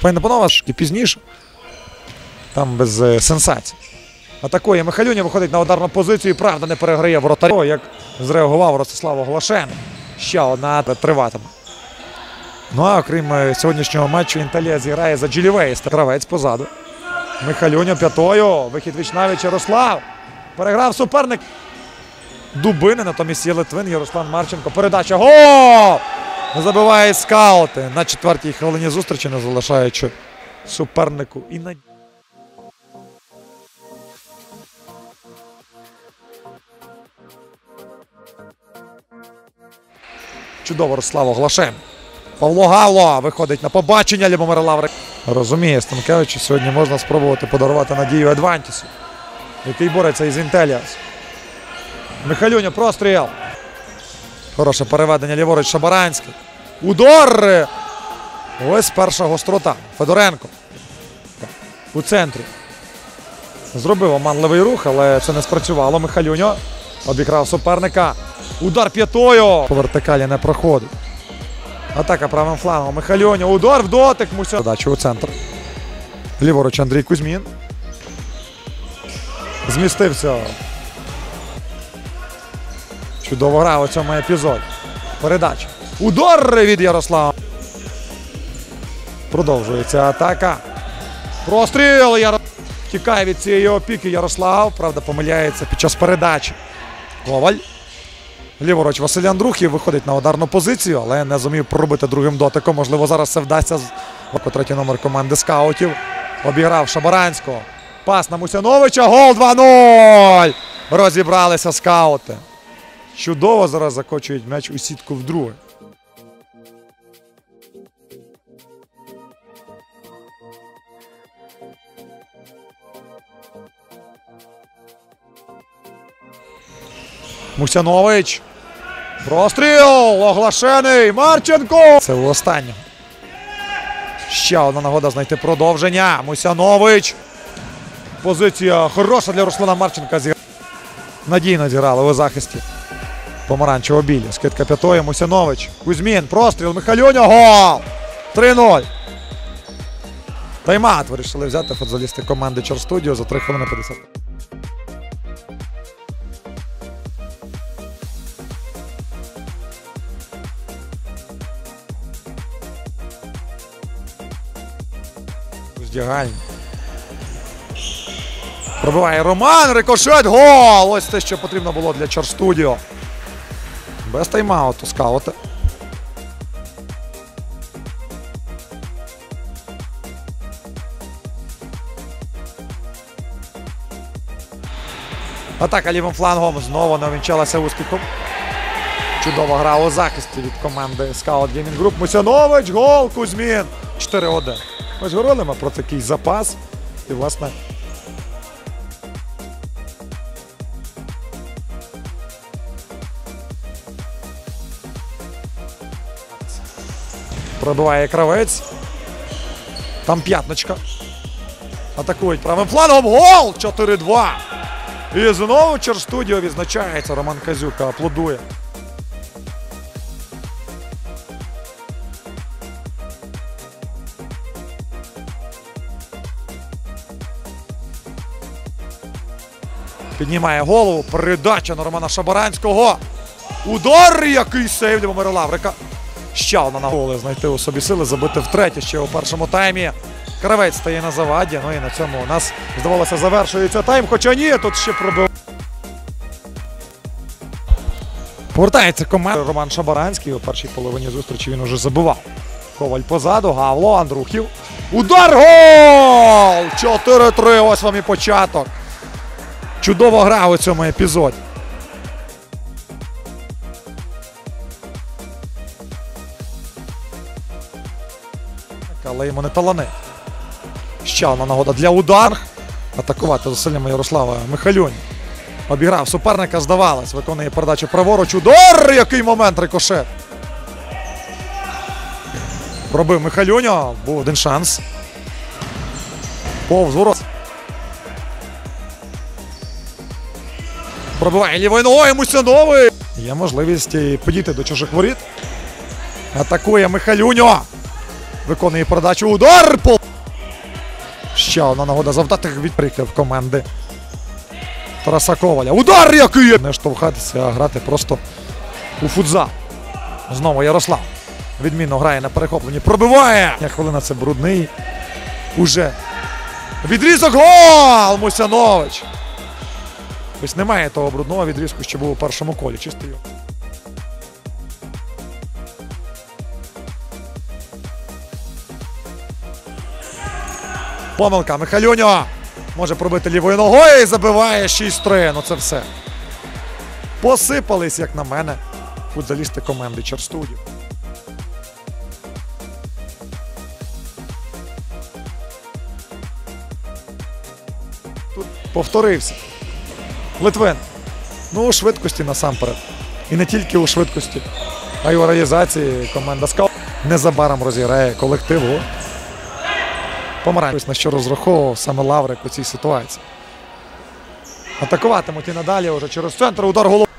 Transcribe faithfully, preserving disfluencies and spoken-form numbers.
Пані Панова, і пізніше. Там без е, сенсацій. Атакує Михалюня, виходить на ударну позицію і, правда, не переграє воротаря. Як зреагував Ростислав Оглашений. Ще одна триватиме. Ну а окрім сьогоднішнього матчу, Інталія зіграє за Джилівейс. Кравець позаду. Михалюня п'ятою. Вихід віч-навіч Ярослав. Переграв суперник. Дубини, натомість є Литвин, Ярослав Марченко. Передача. Гол! Забиває скаути на четвертій хвилині зустрічі, не залишаючи супернику і на... Чудово Ростислав Оглашений. Павло Гавло виходить на побачення. Любомир Лаврик розуміє Станкевич, що сьогодні можна спробувати подарувати надію Адвантісу, який бореться із Інтеліас. Михалюня, простріл. Хороше переведення ліворуч Шабаранський. Удар! Ось перша гострота. Федоренко. У центрі. Зробив оманливий рух, але це не спрацювало. Михалюня обікрав суперника. Удар п'ятою. По вертикалі не проходить. Атака правим флангом. Михалюня. Удар в дотик. Муся. Подача у центр. Ліворуч Андрій Кузьмін. Змістився. Чудово гра у цьому епізоді. Передача. Удар від Ярослава. Продовжується атака. Простріл. Яро... Тікає від цієї опіки Ярослав. Правда, помиляється під час передачі. Коваль. Ліворуч Василь Андрухів виходить на ударну позицію, але не зумів проробити другим дотиком. Можливо, зараз це вдасться. Третій номер команди скаутів. Обіграв Шабаранського. Пас на Мусяновича. Гол два нуль. Розібралися скаути. Чудово зараз закочують м'яч у сітку вдруге. Мусянович. Простріл! Оглашений! Марченко! Це у останнього. Ще одна нагода знайти продовження. Мусянович. Позиція хороша для Руслана Марченка. Надійно зіграли у захисті. Помаранчево білі. Скидка п'ятої. Мусянович. Кузьмін. Простріл. Михалюня. Гол! три нуль. Тайм-аут вирішили взяти футболісти команди Чорстудіо за три хвилини п'ятдесят. Роздягальні. Пробиває Роман. Рикошет. Гол! Ось те, що потрібно було для Чорстудіо. Без тайм-ауту скаути. Атака лівим флангом знову не увінчалася успіхом. Чудова гра у захисті від команди Scout Gaming Group. Мусянович, гол, Кузьмін. чотири один. Ось говорили ми про такий запас. І, власне, пробиває Кравець. Там п'ятничка. Атакують правим флангом. Гол! чотири два. І знову Чорстудіо відзначається. Роман Казюка аплодує. Піднімає голову. Передача на Романа Шабаранського. Удар! Який сейв Любомира Лаврика. Ще одна нагода знайти у собі сили, забити втретє ще у першому таймі. Кравець стає на заваді. Ну і на цьому у нас, здавалося, завершується тайм. Хоча ні, тут ще пробив. Повертається команда. Роман Шабаранський. У першій половині зустрічі він уже забивав. Коваль позаду. Гавло. Андрухів. Удар! Гол! чотири три. Ось вам і початок. Чудова гра у цьому епізоді. Але йому не талани. Ще одна нагода для удару. Атакувати зусиллями Ярослава Михалюня. Обіграв суперника, здавалось. Виконує передачу праворуч. Удар! Який момент, рикошет. Пробив Михалюня. Був один шанс. Повз ворот. Пробиває лівою ногою Мусяновий. Є можливість підійти до чужих воріт. Атакує Михалюня. Виконує передачу. Удар! По... Ще одна нагода завдати відприків команди Тараса Коваля. Удар який є! Не штовхатися, а грати просто у футзал. Знову Ярослав. Відмінно грає на перехопленні. Пробиває! Хвилина це брудний. Уже відрізок. Гол! Мусянович. Ось немає того брудного відрізку, що був у першому колі. Чисто його. Помилка. Михайлюньо може пробити лівою ногою і забиває шість три. Ну це все. Посипались, як на мене, футзалісти команди Черстудів. Тут повторився. Литвин. Ну, у швидкості насамперед. І не тільки у швидкості, а й у реалізації команда Скал. Незабаром розіграє колективу. Помаранч, на що розраховував саме Лаврик у цій ситуації. Атакуватимуть і надалі вже через центр. Удар голови.